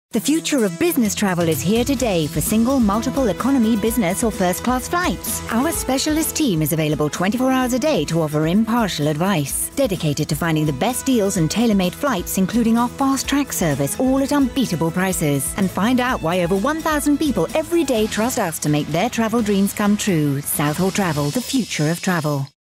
The future of business travel is here today for single, multiple, economy, business or first-class flights. Our specialist team is available 24 hours a day to offer impartial advice. Dedicated to finding the best deals and tailor-made flights, including our fast-track service, all at unbeatable prices. And find out why over 1,000 people every day trust us to make their travel dreams come true. Southall Travel, the future of travel.